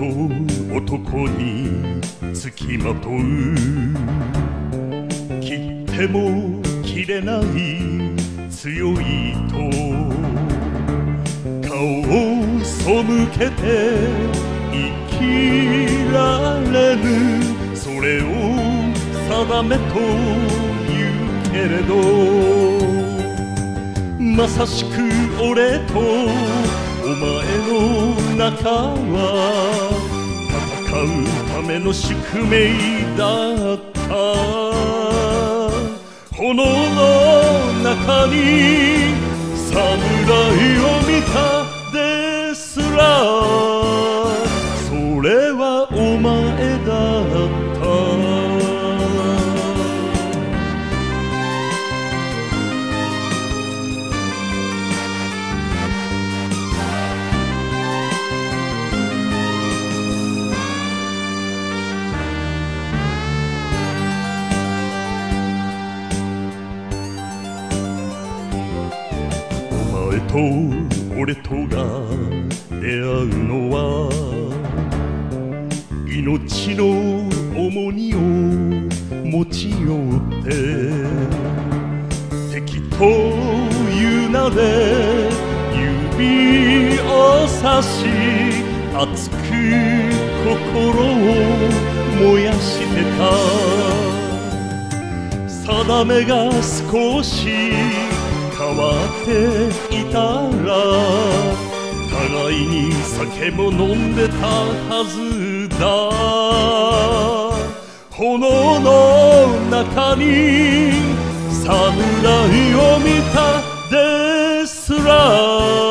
と男につきまとう切っても切れない強いと顔を背けて生きられぬそれを定めと言うけれどまさしく俺とお前の中は戦うための宿命だった炎の中に侍を見たですらそれはお前だったと俺とが出会うのは命の重荷を持ち寄って敵という名で指をさし熱く心を燃やしてた定めが少し変わっていたら互いに酒も飲んでたはずだ炎の中に侍を見たですら